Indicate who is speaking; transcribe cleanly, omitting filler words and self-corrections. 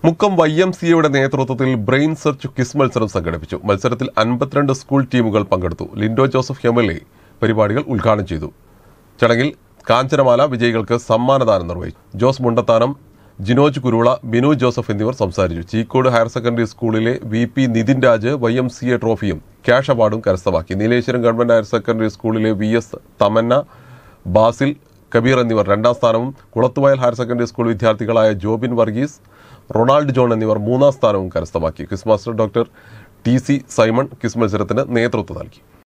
Speaker 1: മുക്കം YMCAയുടെ നേതൃത്വത്തിൽ brain search quiz മത്സരം സംഘടിപ്പിച്ചു. മത്സരത്തിൽ 52 സ്കൂൾ ടീമുകൾ പങ്കെടുത്തു. ലിൻഡോ ജോസഫ് MLA പരിപാടികൾ ഉദ്ഘാടനം ചെയ്തു. ചടങ്ങിൽ കാഞ്ചനമാല വിജയികൾക്ക് സമ്മാനദാനം നിർവഹിച്ചു. ജോസ് മുണ്ടത്താനം, ജിനോജ് കുരുള, ബിനു ജോസഫ് എന്നിവർ സംസാരിച്ചു. ചീക്കോട് ഹയർ സെക്കൻഡറി സ്കൂളിലെ VP നിതിൻ രാജ് YMCA ട്രോഫിയും ക്യാഷ് അവാർഡും കരസ്ഥമാക്കി. നീലേശ്വരം ഗവൺമെന്റ് ഹയർ സെക്കൻഡറി സ്കൂളിലെ VS തമന്ന, ബാസിൽ, കബീർ എന്നിവർ 2ാം സ്ഥാനവും കുളത്തുവയൽ ഹയർ സെക്കൻഡറി സ്കൂൾ വിദ്യാർത്ഥികളായ ജോബിൻ വർഗീസ്, റൊണാൾഡ് ജോൺ എന്നിവർ 3ാം സ്ഥാനവും കരസ്ഥമാക്കി. Quiz master doctor TC Simon quiz മത്സരത്തിന് നേതൃത്വം നൽകി.